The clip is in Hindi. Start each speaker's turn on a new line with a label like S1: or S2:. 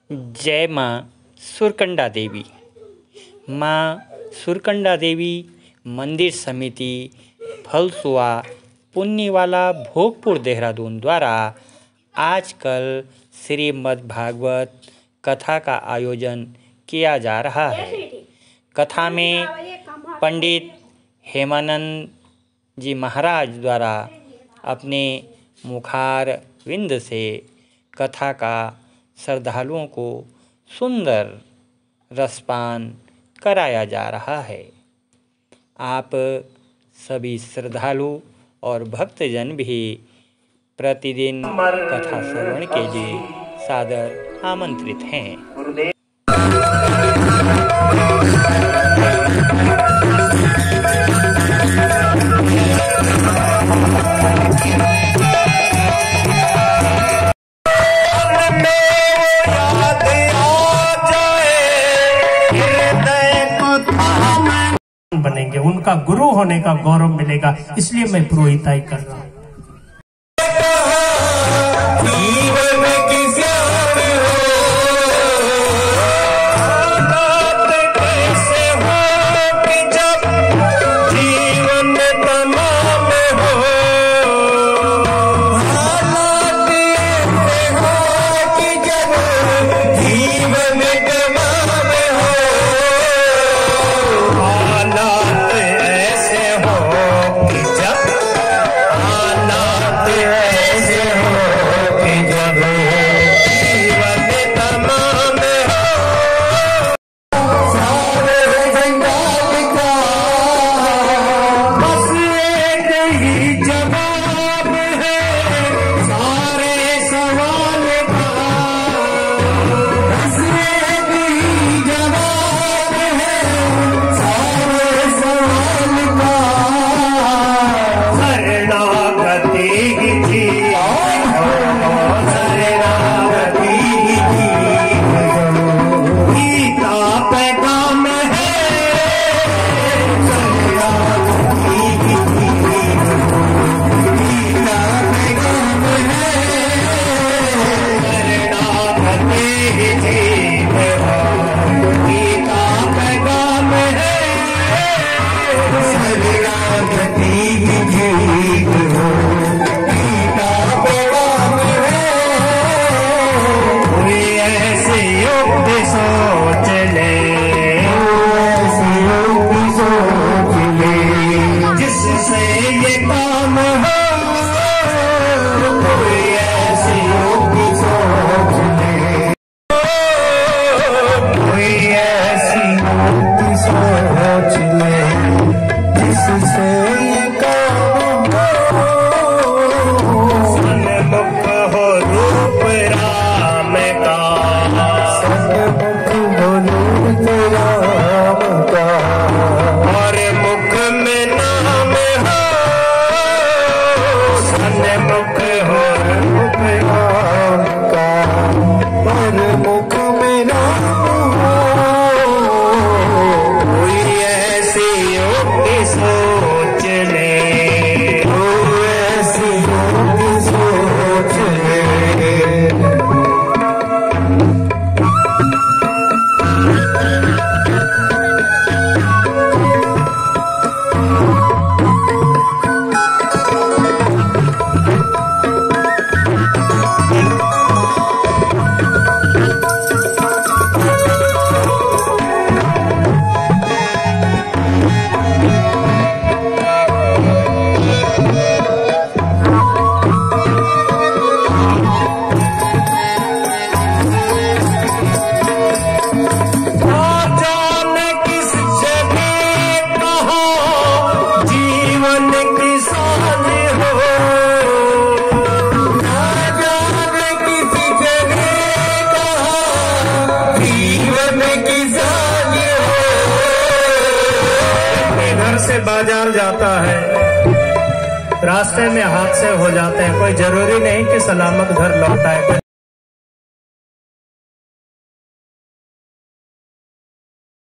S1: जय माँ सुरकंडा देवी। माँ सुरकंडा देवी मंदिर समिति फलसुआ पुन्नीवाला भोगपुर देहरादून द्वारा आजकल श्रीमद् भागवत कथा का आयोजन किया जा रहा है। कथा में पंडित हेमानंद जी महाराज द्वारा अपने मुखार विंद से कथा का श्रद्धालुओं को सुंदर रसपान कराया जा रहा है। आप सभी श्रद्धालु और भक्तजन भी प्रतिदिन कथा श्रवण के लिए सादर आमंत्रित हैं।
S2: बनेंगे, उनका गुरु होने का गौरव मिलेगा, इसलिए मैं पुरोहिताई कर रहा हूँ। से बाजार जाता है, रास्ते में हादसे हो जाते हैं, कोई जरूरी नहीं कि सलामत घर लौटाए।